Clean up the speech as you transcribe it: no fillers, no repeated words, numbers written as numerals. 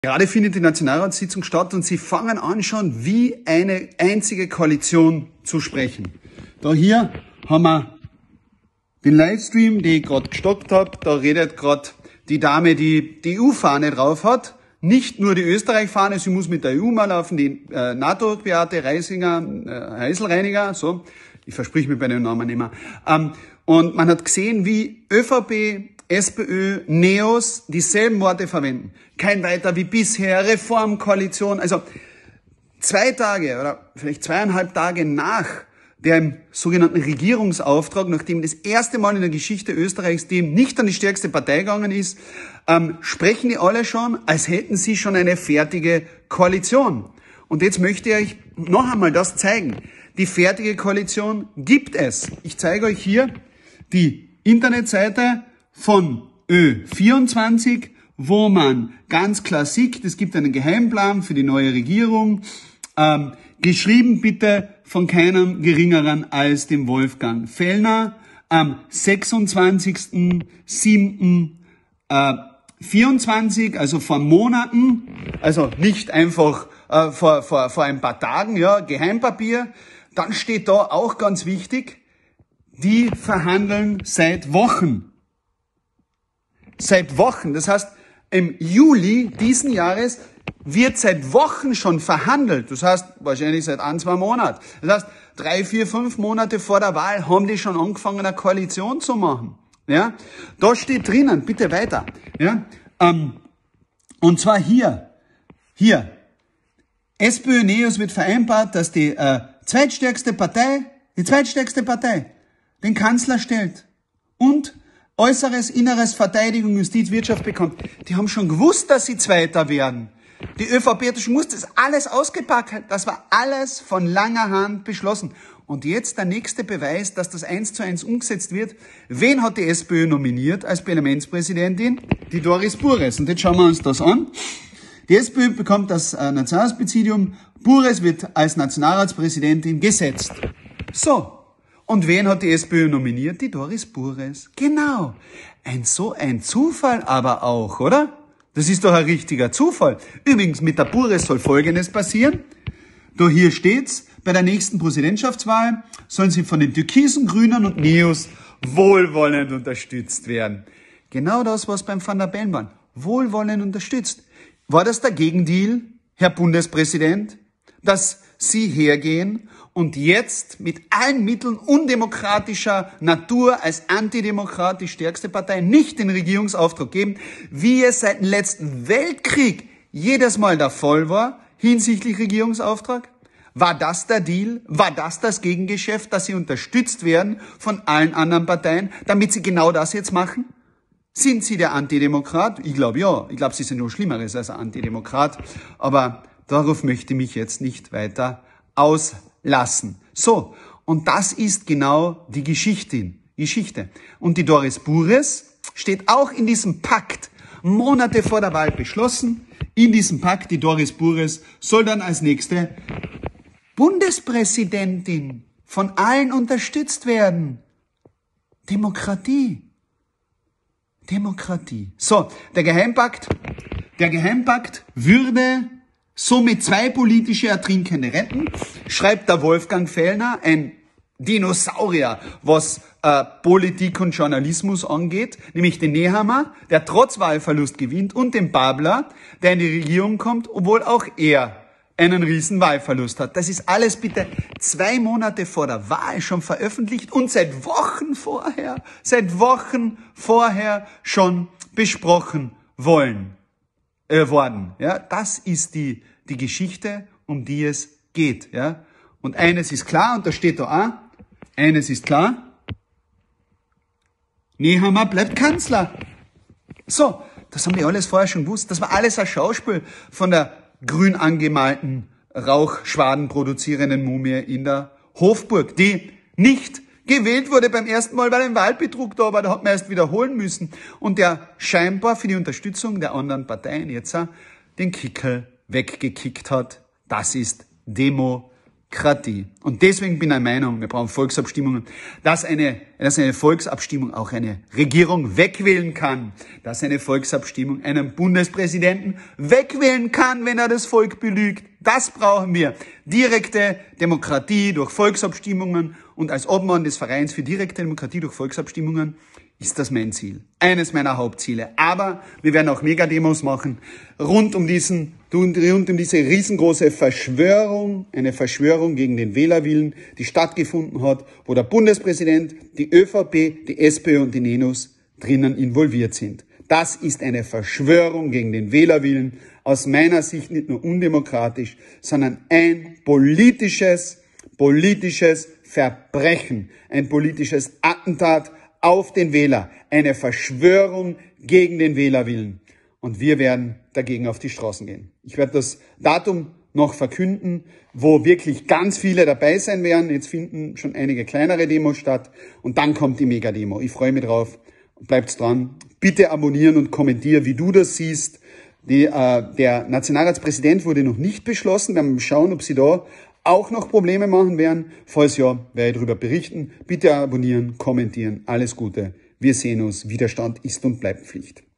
Gerade findet die Nationalratssitzung statt und sie fangen an schon wie eine einzige Koalition zu sprechen. Da hier haben wir den Livestream, den ich gerade gestoppt habe. Da redet gerade die Dame, die die EU-Fahne drauf hat. Nicht nur die Österreich-Fahne, sie muss mit der EU mal laufen, die NATO-Beate Heiselreiniger, so, ich versprich mir bei den Namen nicht mehr. Und man hat gesehen, wie ÖVP, SPÖ, NEOS dieselben Worte verwenden. Kein weiter wie bisher, Reformkoalition. Also 2 Tage oder vielleicht 2,5 Tage nach dem sogenannten Regierungsauftrag, nachdem das erste Mal in der Geschichte Österreichs dem nicht an die stärkste Partei gegangen ist, sprechen die alle schon, als hätten sie schon eine fertige Koalition. Und jetzt möchte ich euch noch einmal das zeigen. Die fertige Koalition gibt es. Ich zeige euch hier die Internetseite von Ö24, wo man ganz klar sieht, es gibt einen Geheimplan für die neue Regierung, geschrieben bitte von keinem Geringeren als dem Wolfgang Fellner am 26.07.24, also vor Monaten, also nicht einfach vor ein paar Tagen, ja, Geheimpapier. Dann steht da auch ganz wichtig, die verhandeln seit Wochen. Seit Wochen, das heißt, im Juli diesen Jahres wird seit Wochen schon verhandelt. Das heißt, wahrscheinlich seit 1-2 Monaten. Das heißt, 3, 4, 5 Monate vor der Wahl haben die schon angefangen, eine Koalition zu machen. Ja, da steht drinnen, bitte weiter. Ja, und zwar hier, SPÖ NEOS wird vereinbart, dass die zweitstärkste Partei den Kanzler stellt und Äußeres, Inneres, Verteidigung, Justiz, Wirtschaft bekommt. Die haben schon gewusst, dass sie Zweiter werden. Die ÖVP hat schon gewusst, das ist alles ausgepackt. Das war alles von langer Hand beschlossen. Und jetzt der nächste Beweis, dass das 1:1 umgesetzt wird. Wen hat die SPÖ nominiert als Parlamentspräsidentin? Die Doris Burres. Und jetzt schauen wir uns das an. Die SPÖ bekommt das Nationalratspräsidium. Burres wird als Nationalratspräsidentin gesetzt. So. Und wen hat die SPÖ nominiert? Die Doris Burres. Genau. So ein Zufall aber auch, oder? Das ist doch ein richtiger Zufall. Übrigens, mit der Burres soll Folgendes passieren. Da hier steht's, bei der nächsten Präsidentschaftswahl sollen sie von den Türkisen, Grünen und NEOS wohlwollend unterstützt werden. Genau das, was beim Van der Bellen war. Wohlwollend unterstützt. War das der Gegendeal, Herr Bundespräsident, dass Sie hergehen und jetzt mit allen Mitteln undemokratischer Natur als Antidemokrat die stärkste Partei nicht den Regierungsauftrag geben, wie es seit dem letzten Weltkrieg jedes Mal der Fall war, hinsichtlich Regierungsauftrag? War das der Deal? War das Gegengeschäft, dass sie unterstützt werden von allen anderen Parteien, damit sie genau das jetzt machen? Sind sie der Antidemokrat? Ich glaube ja. Ich glaube, sie sind noch Schlimmeres als ein Antidemokrat. Aber darauf möchte ich mich jetzt nicht weiter auslassen. So, und das ist genau die Geschichte. Und die Doris Burres steht auch in diesem Pakt, Monate vor der Wahl beschlossen. In diesem Pakt, die Doris Burres soll dann als nächste Bundespräsidentin von allen unterstützt werden. Demokratie. So, der Geheimpakt würde somit 2 politische Ertrinkende retten, schreibt der Wolfgang Fellner, ein Dinosaurier, was Politik und Journalismus angeht, nämlich den Nehammer, der trotz Wahlverlust gewinnt, und den Babler, der in die Regierung kommt, obwohl auch er einen riesen Wahlverlust hat. Das ist alles bitte 2 Monate vor der Wahl schon veröffentlicht und seit Wochen vorher schon besprochen worden. Ja, das ist die Geschichte, um die es geht. Ja. Und eines ist klar, und da steht da auch, Nehammer bleibt Kanzler. So, das haben die alles vorher schon gewusst. Das war alles ein Schauspiel von der grün angemalten, Rauchschwaden produzierenden Mumie in der Hofburg, die nicht gewählt wurde beim ersten Mal, weil ein Wahlbetrug da war, da hat man erst wiederholen müssen. Und der scheinbar für die Unterstützung der anderen Parteien jetzt den Kickel weggekickt hat. Das ist Demokratie. Demokratie. Und deswegen bin ich der Meinung, wir brauchen Volksabstimmungen, dass eine Volksabstimmung auch eine Regierung wegwählen kann, dass eine Volksabstimmung einen Bundespräsidenten wegwählen kann, wenn er das Volk belügt. Das brauchen wir. Direkte Demokratie durch Volksabstimmungen, und als Obmann des Vereins für direkte Demokratie durch Volksabstimmungen ist das mein Ziel. Eines meiner Hauptziele. Aber wir werden auch Megademos machen rund um diese riesengroße Verschwörung, eine Verschwörung gegen den Wählerwillen, die stattgefunden hat, wo der Bundespräsident, die ÖVP, die SPÖ und die NENOS drinnen involviert sind. Das ist eine Verschwörung gegen den Wählerwillen, aus meiner Sicht nicht nur undemokratisch, sondern ein politisches Verbrechen, ein politisches Attentat auf den Wähler, eine Verschwörung gegen den Wählerwillen. Und wir werden dagegen auf die Straßen gehen. Ich werde das Datum noch verkünden, wo wirklich ganz viele dabei sein werden. Jetzt finden schon einige kleinere Demos statt und dann kommt die Megademo. Ich freue mich drauf. Bleibt dran. Bitte abonnieren und kommentieren, wie du das siehst. Der Nationalratspräsident wurde noch nicht beschlossen. Wir werden schauen, ob sie da auch noch Probleme machen werden. Falls ja, werde ich darüber berichten. Bitte abonnieren, kommentieren. Alles Gute. Wir sehen uns. Widerstand ist und bleibt Pflicht.